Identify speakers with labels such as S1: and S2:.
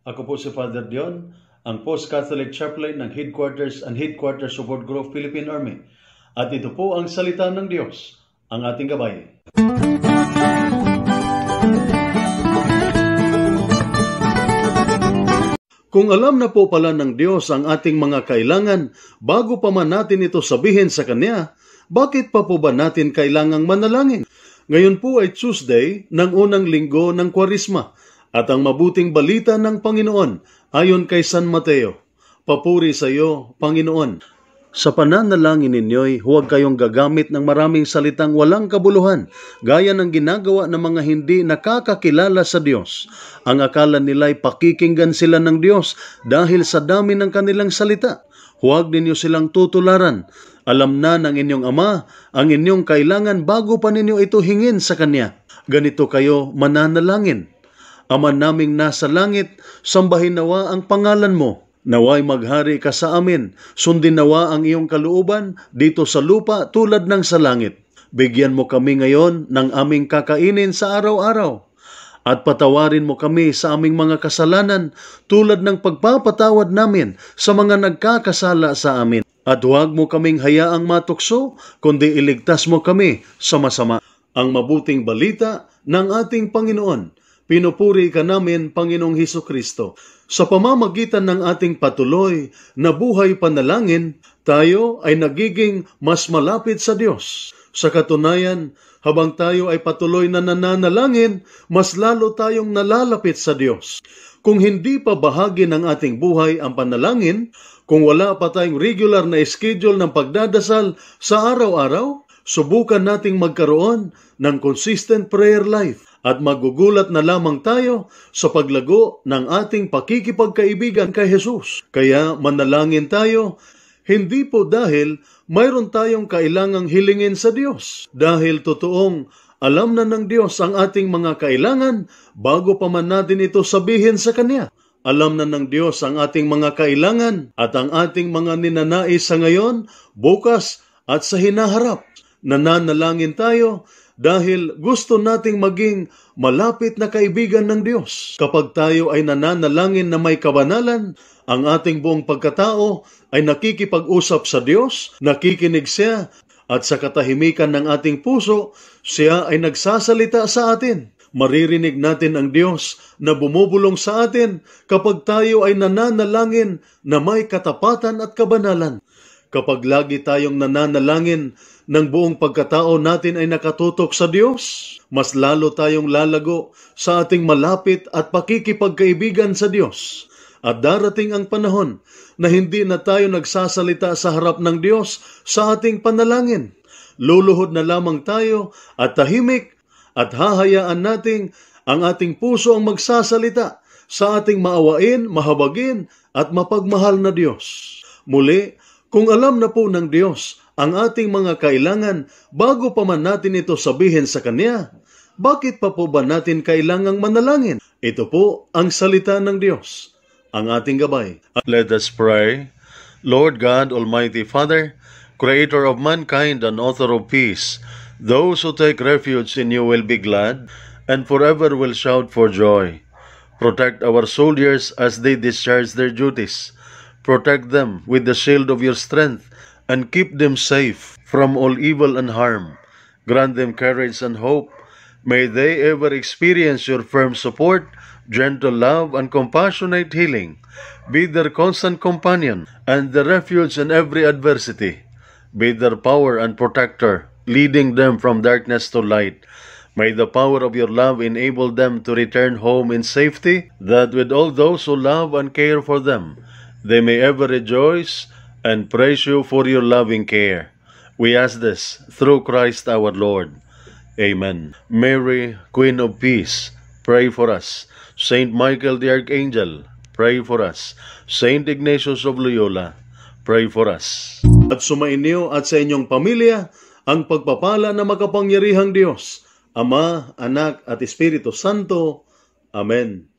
S1: Ako po si Father Dion, ang Post-Catholic Chaplain ng Headquarters and Headquarters Support Group Philippine Army. At ito po ang salita ng Diyos, ang ating gabay. Kung alam na po pala ng Diyos ang ating mga kailangan, bago pa man natin ito sabihin sa Kanya, bakit pa po ba natin kailangang manalangin? Ngayon po ay Tuesday ng unang linggo ng Kwaresma at ang mabuting balita ng Panginoon ayon kay San Mateo. Papuri sa iyo, Panginoon. Sa pananalangin ninyo'y huwag kayong gagamit ng maraming salitang walang kabuluhan, gaya ng ginagawa ng mga hindi nakakakilala sa Diyos. Ang akala nila'y pakikinggan sila ng Diyos dahil sa dami ng kanilang salita. Huwag ninyo silang tutularan. Alam na ng inyong Ama ang inyong kailangan bago pa ninyo ito hingin sa Kanya. Ganito kayo mananalangin. Ama naming nasa langit, sambahin nawa ang pangalan mo. Naway maghari ka sa amin, sundin nawa ang iyong kalooban dito sa lupa tulad ng sa langit. Bigyan mo kami ngayon ng aming kakainin sa araw-araw. At patawarin mo kami sa aming mga kasalanan tulad ng pagpapatawad namin sa mga nagkakasala sa amin. At huwag mo kaming hayaang matukso, kundi iligtas mo kami sa masama. Ang mabuting balita ng ating Panginoon. Pinupuri ka namin, Panginoong Hesukristo. Sa pamamagitan ng ating patuloy na buhay panalangin, tayo ay nagiging mas malapit sa Diyos. Sa katunayan, habang tayo ay patuloy na nananalangin, mas lalo tayong nalalapit sa Diyos. Kung hindi pa bahagi ng ating buhay ang panalangin, kung wala pa tayong regular na schedule ng pagdadasal sa araw-araw, subukan nating magkaroon ng consistent prayer life. At magugulat na lamang tayo sa paglago ng ating pakikipagkaibigan kay Jesus. Kaya manalangin tayo, hindi po dahil mayroon tayong kailangang hilingin sa Diyos. Dahil totoong alam na ng Diyos ang ating mga kailangan bago pa man natin ito sabihin sa Kanya. Alam na ng Diyos ang ating mga kailangan at ang ating mga ninanais sa ngayon, bukas at sa hinaharap. Nananalangin tayo dahil gusto nating maging malapit na kaibigan ng Diyos. Kapag tayo ay nananalangin na may kabanalan, ang ating buong pagkatao ay nakikipag-usap sa Diyos, nakikinig siya, at sa katahimikan ng ating puso, siya ay nagsasalita sa atin. Maririnig natin ang Diyos na bumubulong sa atin kapag tayo ay nananalangin na may katapatan at kabanalan. Kapag lagi tayong nananalangin ng buong pagkatao natin ay nakatutok sa Diyos, mas lalo tayong lalago sa ating malapit at pakikipagkaibigan sa Diyos. At darating ang panahon na hindi na tayo nagsasalita sa harap ng Diyos sa ating panalangin. Luluhod na lamang tayo at tahimik at hahayaan nating ang ating puso ang magsasalita sa ating maawain, mahabagin at mapagmahal na Diyos. Muli, kung alam na po ng Diyos ang ating mga kailangan bago pa man natin ito sabihin sa Kanya, bakit pa po ba natin kailangang manalangin? Ito po ang salita ng Diyos, ang ating gabay.
S2: Let us pray. Lord God, Almighty Father, Creator of mankind and author of peace, those who take refuge in you will be glad and forever will shout for joy. Protect our soldiers as they discharge their duties. Protect them with the shield of your strength and keep them safe from all evil and harm. Grant them courage and hope. May they ever experience your firm support, gentle love, and compassionate healing. Be their constant companion and the refuge in every adversity. Be their power and protector, leading them from darkness to light. May the power of your love enable them to return home in safety, that with all those who love and care for them, they may ever rejoice and praise you for your loving care. We ask this through Christ our Lord. Amen. Mary, Queen of Peace, pray for us. Saint Michael the Archangel, pray for us. Saint Ignatius of Loyola, pray for us.
S1: At sumainyo at sa inyong pamilya ang pagpapala na makapangyarihang Diyos, Ama, Anak at Espiritu Santo. Amen.